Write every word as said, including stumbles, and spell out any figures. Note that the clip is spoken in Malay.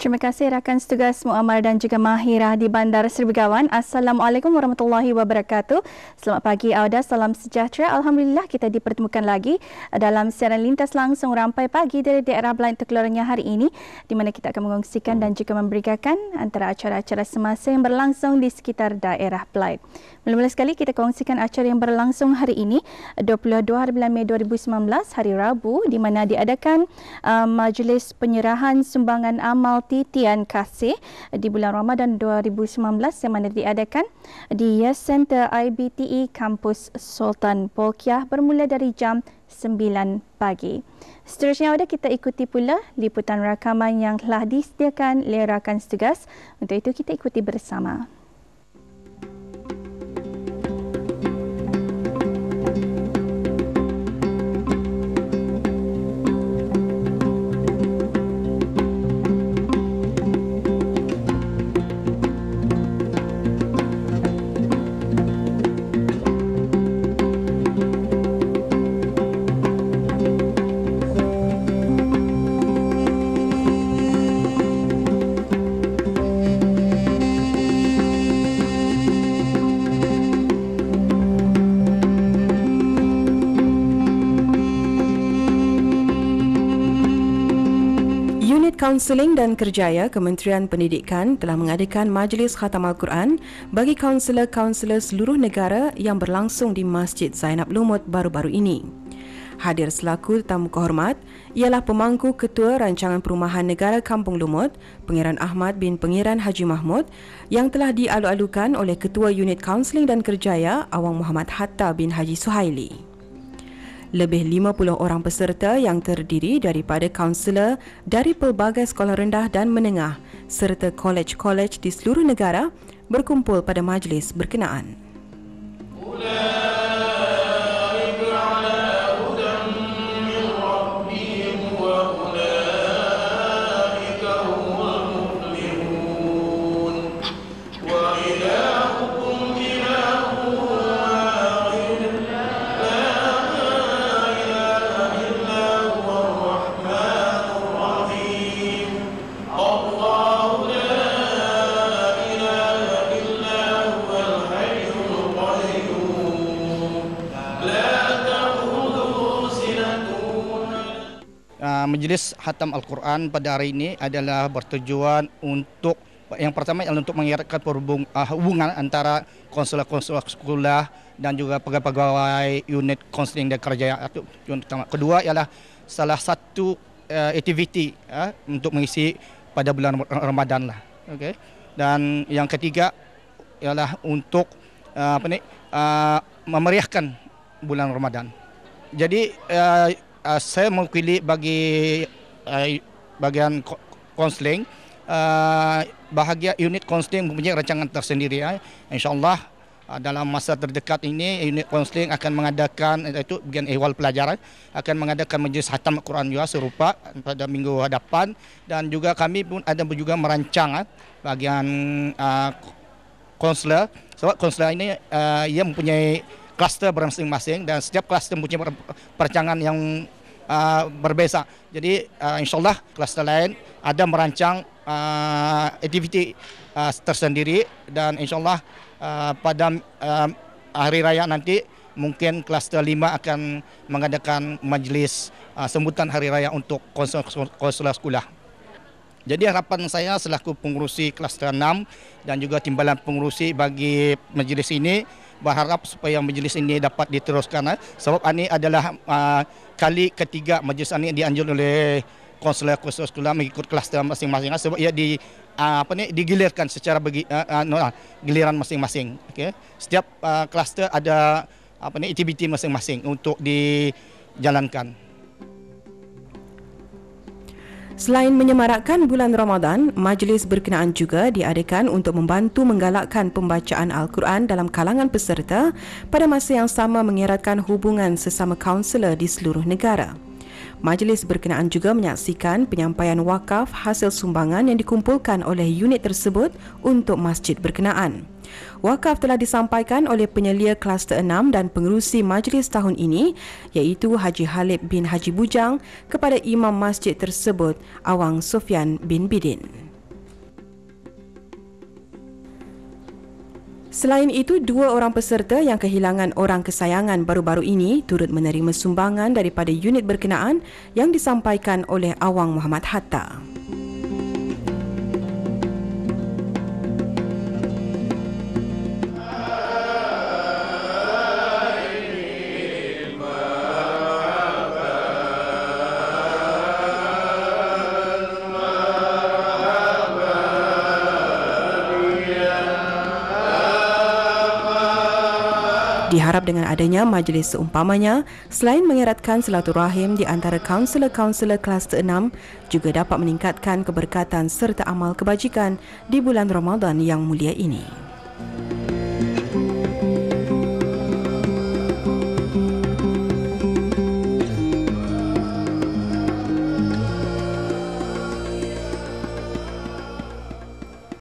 Terima kasih rakan setugas Muammar dan juga Mahirah di Bandar Seri Begawan. Assalamualaikum warahmatullahi wabarakatuh. Selamat pagi Auda, salam sejahtera. Alhamdulillah kita dipertemukan lagi dalam siaran lintas langsung Rampai Pagi dari daerah Belain Terkeloranya hari ini, di mana kita akan mengongsikan dan juga memberikan antara acara-acara semasa yang berlangsung di sekitar daerah Belain. Mula-mula sekali kita kongsikan acara yang berlangsung hari ini, dua puluh dua hari bulan Mei dua ribu sembilan belas, hari Rabu, di mana diadakan uh, majlis penyerahan sumbangan amal titian kasih di bulan Ramadan dua ribu sembilan belas yang mana diadakan di Yes Center I B T E Kampus Sultan Bolkiah bermula dari jam sembilan pagi. Seterusnya ada kita ikuti pula liputan rakaman yang telah disediakan oleh rakan setugas. Untuk itu kita ikuti bersama. Kaunseling dan Kerjaya Kementerian Pendidikan telah mengadakan Majlis Khatam Al-Quran bagi kaunselor-kaunselor seluruh negara yang berlangsung di Masjid Zainab Lumut baru-baru ini. Hadir selaku tetamu kehormat ialah Pemangku Ketua Rancangan Perumahan Negara Kampung Lumut, Pangeran Ahmad bin Pangeran Haji Mahmud, yang telah dialu-alukan oleh Ketua Unit Kaunseling dan Kerjaya Awang Muhammad Hatta bin Haji Suhaili. Lebih lima puluh orang peserta yang terdiri daripada kaunselor dari pelbagai sekolah rendah dan menengah serta kolej-kolej di seluruh negara berkumpul pada majlis berkenaan. Majlis Khatam Al-Quran pada hari ini adalah bertujuan untuk, yang pertama adalah untuk mengeratkan hubungan antara konselor-konselor sekolah dan juga pegawai-pegawai unit konseling dan kerjaya. Kedua ialah salah satu uh, aktiviti uh, untuk mengisi pada bulan Ramadan lah. Okay. Dan yang ketiga ialah untuk uh, apa ni uh, memeriahkan bulan Ramadan. Jadi uh, Uh, saya mewakili bagi uh, bahagian konseling, uh, bahagian unit konseling mempunyai rancangan tersendiri. Uh. InsyaAllah uh, dalam masa terdekat ini unit konseling akan mengadakan, iaitu bahagian ehwal pelajaran, akan mengadakan majlis khatam Al-Quran juga serupa pada minggu hadapan. Dan juga kami pun ada juga merancang uh, bahagian uh, konselor. Sebab konselor ini uh, ia mempunyai kluster masing-masing dan setiap kluster mempunyai perancangan yang uh, berbeza. Jadi uh, insyaAllah kluster lain ada merancang uh, aktiviti uh, tersendiri dan insyaAllah uh, pada uh, hari raya nanti mungkin kluster lima akan mengadakan majlis uh, sambutan hari raya untuk konselor sekolah. Jadi harapan saya selaku pengurusi kluster enam dan juga timbalan pengurusi bagi majlis ini, berharap supaya majlis ini dapat diteruskan, sebab ini adalah uh, kali ketiga majlis ini dianjur oleh konselor-konselor sekolah mengikut kluster masing-masing, sebab ia di uh, apa ni digilirkan secara bagi uh, uh, no, uh, giliran masing-masing. Okay. Setiap uh, kluster ada apa ni aktiviti masing-masing untuk dijalankan. Selain menyemarakkan bulan Ramadan, majlis berkenaan juga diadakan untuk membantu menggalakkan pembacaan Al-Quran dalam kalangan peserta pada masa yang sama mengeratkan hubungan sesama kaunselor di seluruh negara. Majlis berkenaan juga menyaksikan penyampaian wakaf hasil sumbangan yang dikumpulkan oleh unit tersebut untuk masjid berkenaan. Wakaf telah disampaikan oleh penyelia kluster enam dan pengerusi majlis tahun ini, iaitu Haji Halib bin Haji Bujang kepada Imam Masjid tersebut, Awang Sofyan bin Bidin. Selain itu, dua orang peserta yang kehilangan orang kesayangan baru-baru ini turut menerima sumbangan daripada unit berkenaan yang disampaikan oleh Awang Muhammad Hatta. Diharap dengan adanya majlis seumpamanya, selain mengeratkan silaturahim di antara kaunselor-kaunselor kluster enam, juga dapat meningkatkan keberkatan serta amal kebajikan di bulan Ramadan yang mulia ini.